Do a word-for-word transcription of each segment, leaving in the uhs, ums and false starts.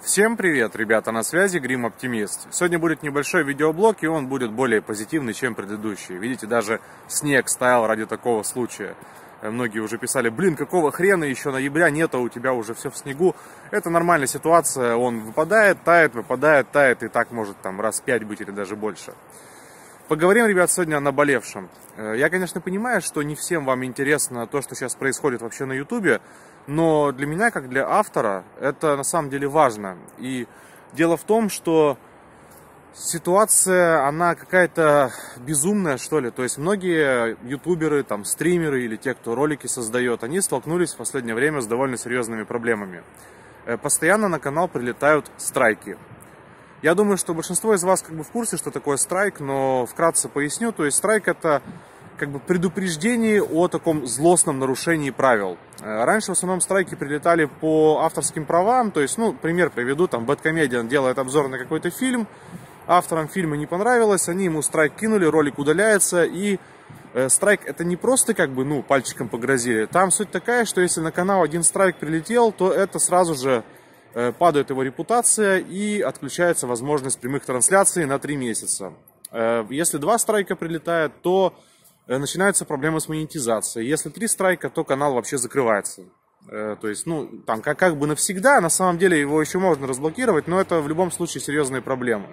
Всем привет, ребята, на связи Грим Оптимист. Сегодня будет небольшой видеоблог, и он будет более позитивный, чем предыдущий. Видите, даже снег стаял ради такого случая. Многие уже писали: блин, какого хрена, еще ноября нет, а у тебя уже все в снегу. Это нормальная ситуация, он выпадает, тает, выпадает, тает, и так может там раз пять быть или даже больше. Поговорим, ребят, сегодня о наболевшем. Я, конечно, понимаю, что не всем вам интересно то, что сейчас происходит вообще на ютубе, но для меня, как для автора, это на самом деле важно. И дело в том, что ситуация, она какая-то безумная, что ли. То есть многие ютуберы, там, стримеры или те, кто ролики создает, они столкнулись в последнее время с довольно серьезными проблемами. Постоянно на канал прилетают страйки. Я думаю, что большинство из вас как бы в курсе, что такое страйк, но вкратце поясню. То есть страйк — это как бы предупреждение о таком злостном нарушении правил. Раньше в основном страйки прилетали по авторским правам. То есть, ну, пример приведу, там Бэдкомедиан делает обзор на какой-то фильм, авторам фильма не понравилось, они ему страйк кинули, ролик удаляется, и э, страйк — это не просто как бы, ну, пальчиком погрозили. Там суть такая, что если на канал один страйк прилетел, то это сразу же э, падает его репутация и отключается возможность прямых трансляций на три месяца. Э, если два страйка прилетает, то начинаются проблемы с монетизацией. Если три страйка, то канал вообще закрывается. Э, то есть, ну, там, как, как бы навсегда, на самом деле его еще можно разблокировать, но это в любом случае серьезные проблемы.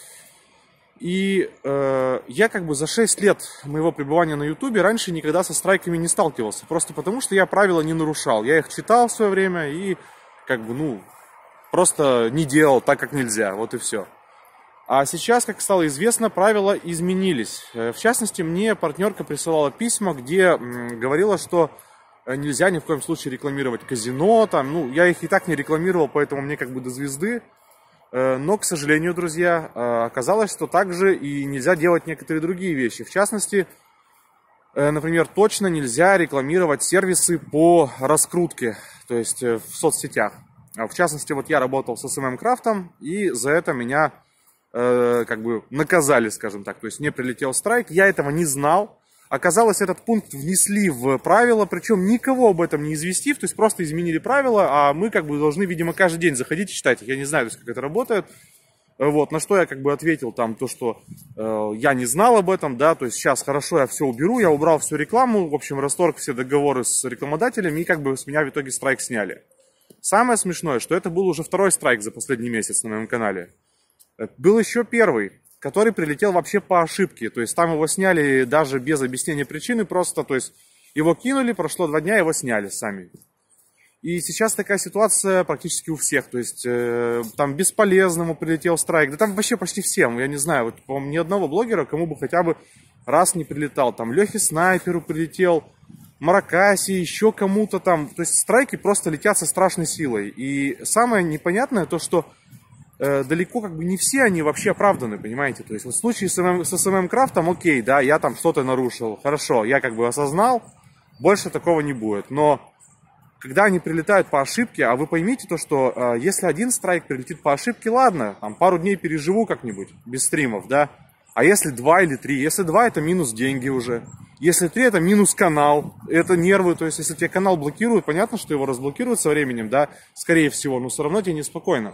И э, я как бы за шесть лет моего пребывания на ютубе раньше никогда со страйками не сталкивался. Просто потому, что я правила не нарушал. Я их читал в свое время и как бы, ну, просто не делал так, как нельзя. Вот и все. А сейчас, как стало известно, правила изменились. В частности, мне партнерка присылала письма, где говорила, что нельзя ни в коем случае рекламировать казино. Там, ну, я их и так не рекламировал, поэтому мне как бы до звезды. Но, к сожалению, друзья, оказалось, что также и нельзя делать некоторые другие вещи. В частности, например, точно нельзя рекламировать сервисы по раскрутке, то есть в соцсетях. В частности, вот я работал с эс эм эм Крафтом, и за это меня как бы наказали, скажем так. То есть мне прилетел страйк, я этого не знал. Оказалось, этот пункт внесли в правила, причем никого об этом не известив, то есть просто изменили правила, а мы как бы должны, видимо, каждый день заходить и читать их. Я не знаю, то есть, как это работает. Вот, на что я как бы ответил там то, что э, я не знал об этом, да, то есть сейчас хорошо, я все уберу, я убрал всю рекламу, в общем, расторг все договоры с рекламодателями, и как бы с меня в итоге страйк сняли. Самое смешное, что это был уже второй страйк за последний месяц на моем канале. Был еще первый, который прилетел вообще по ошибке. То есть там его сняли даже без объяснения причины, просто, то есть его кинули, прошло два дня, его сняли сами. И сейчас такая ситуация практически у всех. То есть э, там бесполезному прилетел страйк. Да там вообще почти всем. Я не знаю, вот, по-моему, ни одного блогера, кому бы хотя бы раз не прилетал. Там Лехе Снайперу прилетел, Маракаси, еще кому-то там. То есть страйки просто летят со страшной силой. И самое непонятное то, что далеко как бы не все они вообще оправданы, понимаете? То есть вот в случае с эс эм эм Крафтом, окей, да, я там что-то нарушил, хорошо, я как бы осознал, больше такого не будет. Но когда они прилетают по ошибке, а вы поймите то, что э, если один страйк прилетит по ошибке, ладно, там пару дней переживу как-нибудь, без стримов, да. А если два или три? Если два, это минус деньги уже. Если три, это минус канал, это нервы. То есть если тебе канал блокируют, понятно, что его разблокируют со временем, да, скорее всего, но все равно тебе неспокойно.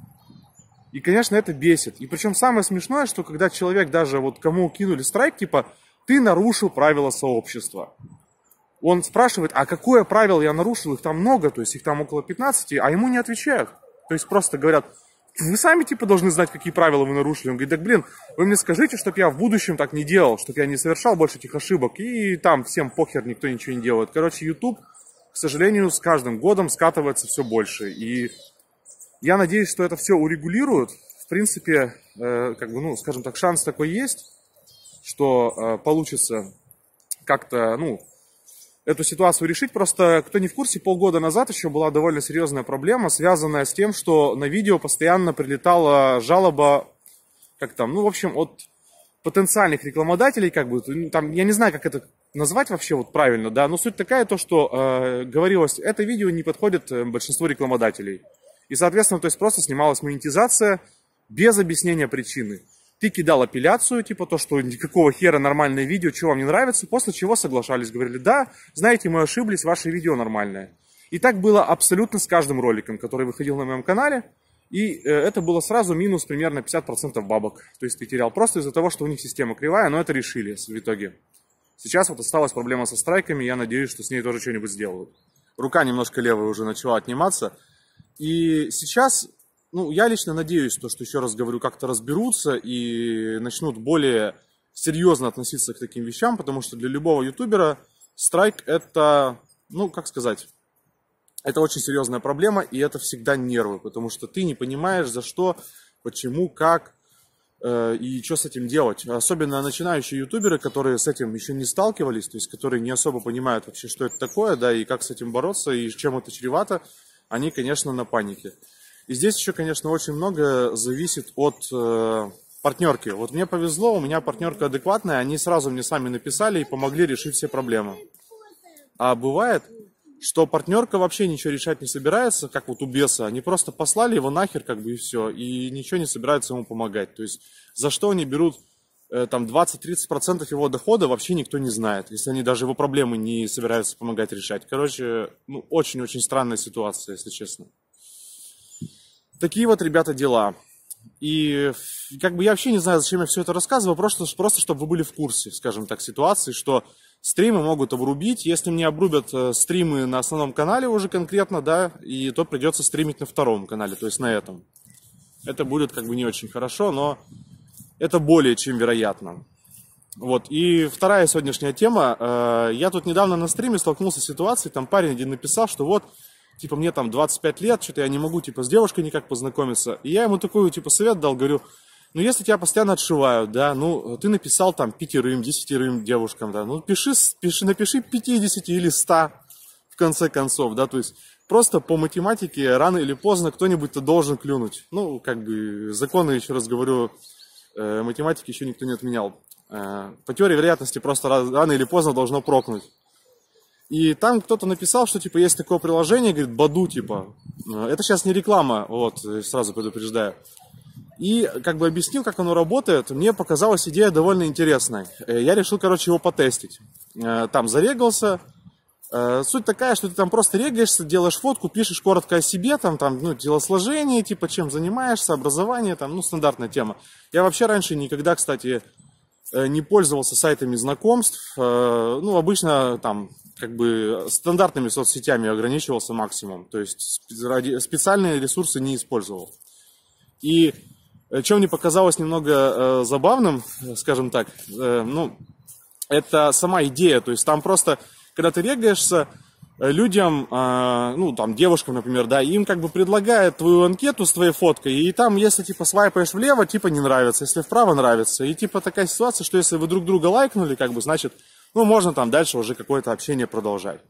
И, конечно, это бесит. И причем самое смешное, что когда человек, даже вот кому кинули страйк, типа, ты нарушил правила сообщества. Он спрашивает, а какое правило я нарушил? Их там много, то есть их там около пятнадцати, а ему не отвечают. То есть просто говорят, вы сами типа должны знать, какие правила вы нарушили. Он говорит, так блин, вы мне скажите, чтобы я в будущем так не делал, чтобы я не совершал больше этих ошибок. И там всем похер, никто ничего не делает. Короче, YouTube, к сожалению, с каждым годом скатывается все больше. И я надеюсь, что это все урегулируют. В принципе, э, как бы, ну, скажем так, шанс такой есть, что э, получится как-то, ну, эту ситуацию решить. Просто, кто не в курсе, полгода назад еще была довольно серьезная проблема, связанная с тем, что на видео постоянно прилетала жалоба, как там, ну, в общем, от потенциальных рекламодателей, как бы, там, я не знаю, как это назвать вообще вот правильно, да, но суть такая, то, что э, говорилось, это видео не подходит большинству рекламодателей. И, соответственно, то есть просто снималась монетизация без объяснения причины. Ты кидал апелляцию, типа то, что никакого хера нормальное видео, что вам не нравится, после чего соглашались, говорили, да, знаете, мы ошиблись, ваше видео нормальное. И так было абсолютно с каждым роликом, который выходил на моем канале. И это было сразу минус примерно пятьдесят процентов бабок. То есть ты терял просто из-за того, что у них система кривая, но это решили в итоге. Сейчас вот осталась проблема со страйками, я надеюсь, что с ней тоже что-нибудь сделают. Рука немножко левая уже начала отниматься. И сейчас, ну, я лично надеюсь, то, что, еще раз говорю, как-то разберутся и начнут более серьезно относиться к таким вещам, потому что для любого ютубера страйк это, ну, как сказать... Это очень серьезная проблема, и это всегда нервы, потому что ты не понимаешь, за что, почему, как э, и что с этим делать. Особенно начинающие ютуберы, которые с этим еще не сталкивались, то есть которые не особо понимают вообще, что это такое, да, и как с этим бороться, и чем это чревато, они, конечно, на панике. И здесь еще, конечно, очень много зависит от э, партнерки. Вот мне повезло, у меня партнерка адекватная, они сразу мне сами написали и помогли решить все проблемы. А бывает... что партнерка вообще ничего решать не собирается, как вот у беса. Они просто послали его нахер, как бы, и все. И ничего не собираются ему помогать. То есть, за что они берут э, там двадцать-тридцать процентов его дохода, вообще никто не знает. Если они даже его проблемы не собираются помогать решать. Короче, ну, очень-очень странная ситуация, если честно. Такие вот, ребята, дела. И как бы я вообще не знаю, зачем я все это рассказываю. Просто, просто чтобы вы были в курсе, скажем так, ситуации, что... Стримы могут обрубить, если мне обрубят э, стримы на основном канале уже конкретно, да, и то придется стримить на втором канале, то есть на этом. Это будет как бы не очень хорошо, но это более чем вероятно. Вот, и вторая сегодняшняя тема, э, я тут недавно на стриме столкнулся с ситуацией, там парень один написал, что вот, типа, мне там двадцать пять лет, что-то я не могу, типа, с девушкой никак познакомиться, и я ему такой, типа, совет дал, говорю... Ну, если тебя постоянно отшивают, да, ну, ты написал там пятерым, десятерым девушкам, да, ну, пиши, пиши, напиши пятидесяти или ста, в конце концов, да, то есть просто по математике рано или поздно кто-нибудь-то должен клюнуть. Ну, как бы, законы, еще раз говорю, э, математики еще никто не отменял. Э, по теории вероятности просто рано или поздно должно прокнуть. И там кто-то написал, что, типа, есть такое приложение, говорит, Баду, типа, это сейчас не реклама, вот, сразу предупреждаю. И как бы объяснил, как оно работает. Мне показалась идея довольно интересной. Я решил, короче, его потестить. Там зарегался. Суть такая, что ты там просто регаешься, делаешь фотку, пишешь коротко о себе, там, там, ну, телосложение, типа, чем занимаешься, образование, там, ну, стандартная тема. Я вообще раньше никогда, кстати, не пользовался сайтами знакомств. Ну, обычно, там, как бы, стандартными соцсетями ограничивался максимум. То есть специальные ресурсы не использовал. И что мне показалось немного э, забавным, скажем так, э, ну, это сама идея, то есть там просто, когда ты регаешься, людям, э, ну, там, девушкам, например, да, им как бы предлагают твою анкету с твоей фоткой, и там, если, типа, свайпаешь влево, типа, не нравится, если вправо, нравится, и, типа, такая ситуация, что если вы друг друга лайкнули, как бы, значит, ну, можно там дальше уже какое-то общение продолжать.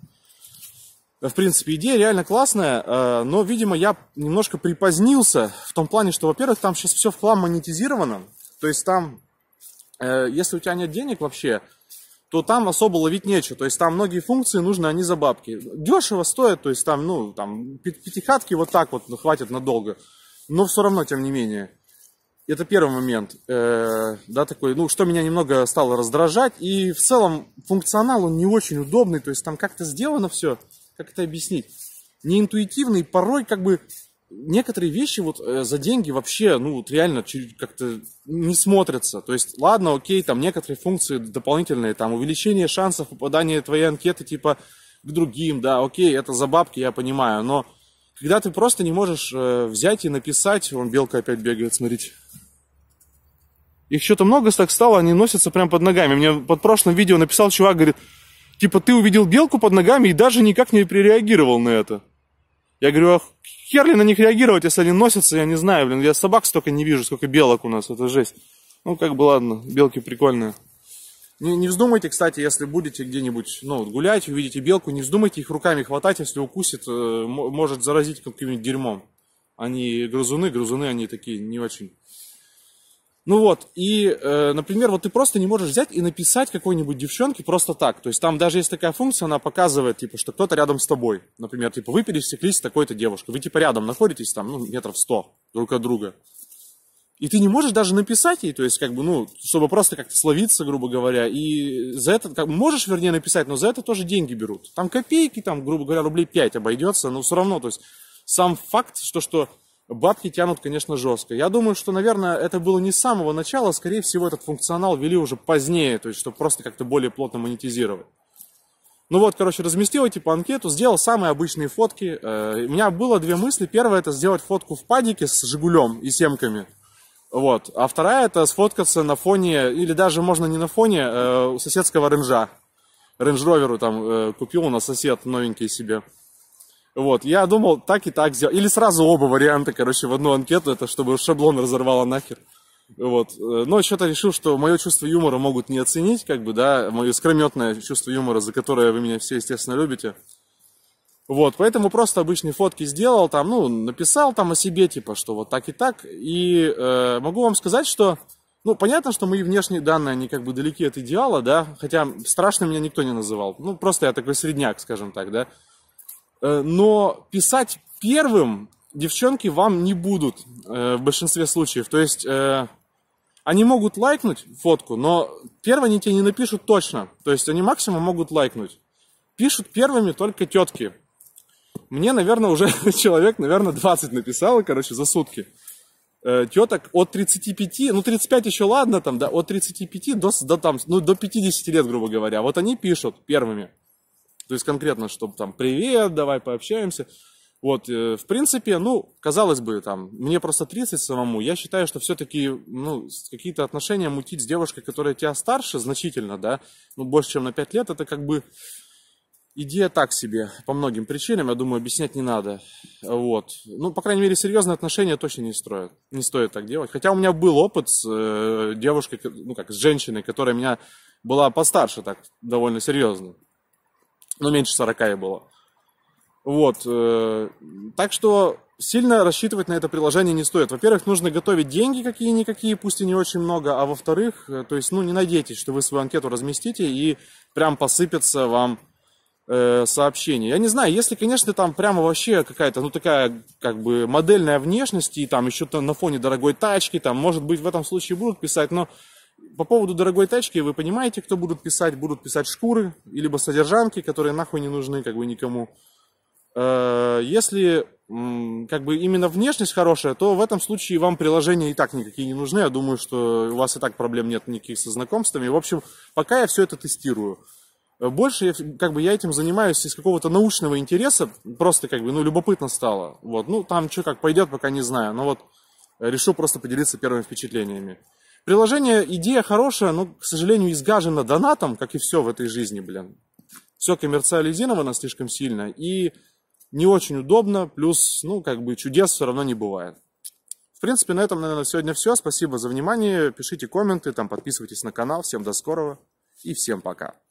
В принципе, идея реально классная, но, видимо, я немножко припозднился в том плане, что, во-первых, там сейчас все в хлам монетизировано. То есть там, если у тебя нет денег вообще, то там особо ловить нечего. То есть там многие функции нужны, они за бабки. Дешево стоит, то есть там, ну, там, пятихатки вот так вот хватит надолго. Но все равно, тем не менее. Это первый момент, э, да, такой, ну, что меня немного стало раздражать. И в целом функционал, он не очень удобный, то есть там как-то сделано все. Как это объяснить? Неинтуитивно, и порой как бы некоторые вещи вот э, за деньги вообще, ну, вот реально как-то не смотрятся. То есть, ладно, окей, там некоторые функции дополнительные, там увеличение шансов попадания твоей анкеты типа к другим, да, окей, это за бабки, я понимаю, но когда ты просто не можешь э, взять и написать, вон белка опять бегает, смотрите. Их что-то много так стало, они носятся прям под ногами. Мне под прошлым видео написал чувак, говорит, типа, ты увидел белку под ногами и даже никак не перереагировал на это. Я говорю, а хер ли на них реагировать, если они носятся, я не знаю, блин, я собак столько не вижу, сколько белок у нас, это жесть. Ну, как бы, ладно, белки прикольные. Не, не вздумайте, кстати, если будете где-нибудь, ну, гулять, увидите белку, не вздумайте их руками хватать, если укусит, может заразить каким-нибудь дерьмом. Они грызуны, грызуны, они такие не очень... Ну вот, и, э, например, вот ты просто не можешь взять и написать какой-нибудь девчонке просто так. То есть там даже есть такая функция, она показывает, типа, что кто-то рядом с тобой. Например, типа, вы пересеклись с такой-то девушкой. Вы, типа, рядом находитесь, там, ну, метров сто друг от друга. И ты не можешь даже написать ей, то есть, как бы, ну, чтобы просто как-то словиться, грубо говоря. И за это, как, можешь, вернее, написать, но за это тоже деньги берут. Там копейки, там, грубо говоря, рублей пять обойдется, но все равно, то есть, сам факт, что, что бабки тянут, конечно, жестко. Я думаю, что, наверное, это было не с самого начала, скорее всего, этот функционал ввели уже позднее, то есть, чтобы просто как-то более плотно монетизировать. Ну вот, короче, разместил типа анкету, сделал самые обычные фотки. У меня было две мысли. Первая — это сделать фотку в падике с Жигулем и семками. Вот. А вторая — это сфоткаться на фоне, или даже можно не на фоне, у соседского ренжа. Рейндж-роверу там купил у нас сосед новенький себе. Вот, я думал так и так сделать. Или сразу оба варианта, короче, в одну анкету, это чтобы шаблон разорвало нахер. Вот. Но что-то решил, что мое чувство юмора могут не оценить, как бы, да, мое искрометное чувство юмора, за которое вы меня все, естественно, любите. Вот, поэтому просто обычные фотки сделал, там, ну, написал там о себе, типа, что вот так и так. И э, могу вам сказать, что, ну, понятно, что мои внешние данные, они как бы далеки от идеала, да, хотя страшно меня никто не называл. Ну, просто я такой средняк, скажем так, да. Э, но писать первым девчонки вам не будут э, в большинстве случаев. То есть... Э, Они могут лайкнуть фотку, но первые они тебе не напишут точно. То есть они максимум могут лайкнуть. Пишут первыми только тетки. Мне, наверное, уже человек, наверное, двадцать написало, короче, за сутки. Э, теток от тридцати пяти, ну тридцать пять еще ладно, там, да, от тридцати пяти до, до, там, ну, до пятидесяти лет, грубо говоря. Вот они пишут первыми. То есть конкретно, чтобы там, привет, давай пообщаемся. Вот, э, в принципе, ну, казалось бы, там, мне просто тридцать самому, я считаю, что все-таки, ну, какие-то отношения мутить с девушкой, которая тебя старше значительно, да, ну, больше, чем на пять лет, это как бы идея так себе, по многим причинам, я думаю, объяснять не надо, вот. Ну, по крайней мере, серьезные отношения точно не строят, не стоит так делать. Хотя у меня был опыт с э, девушкой, ну, как, с женщиной, которая меня была постарше, так, довольно серьезно, ну, меньше сорока ей было. Вот, э, так что сильно рассчитывать на это приложение не стоит. Во-первых, нужно готовить деньги какие-никакие, пусть и не очень много, а во-вторых, э, то есть, ну, не надейтесь, что вы свою анкету разместите и прям посыпется вам э, сообщение. Я не знаю, если, конечно, там прямо вообще какая-то, ну, такая, как бы, модельная внешность, и там еще на фоне дорогой тачки, там, может быть, в этом случае будут писать, но по поводу дорогой тачки, вы понимаете, кто будут писать, будут писать шкуры, либо содержанки, которые нахуй не нужны, как бы, никому. Если как бы именно внешность хорошая, то в этом случае вам приложения и так никакие не нужны. Я думаю, что у вас и так проблем нет никаких со знакомствами. В общем, пока я все это тестирую. Больше я, как бы, я этим занимаюсь из какого-то научного интереса, просто как бы, ну, любопытно стало. Вот. Ну, там что как пойдет, пока не знаю. Но вот решил просто поделиться первыми впечатлениями. Приложение, идея хорошая, но, к сожалению, изгажено донатом, как и все в этой жизни, блин. Все коммерциализировано слишком сильно и не очень удобно, плюс, ну, как бы, чудес все равно не бывает. В принципе, на этом, наверное, сегодня все. Спасибо за внимание. Пишите комменты, там, подписывайтесь на канал. Всем до скорого и всем пока.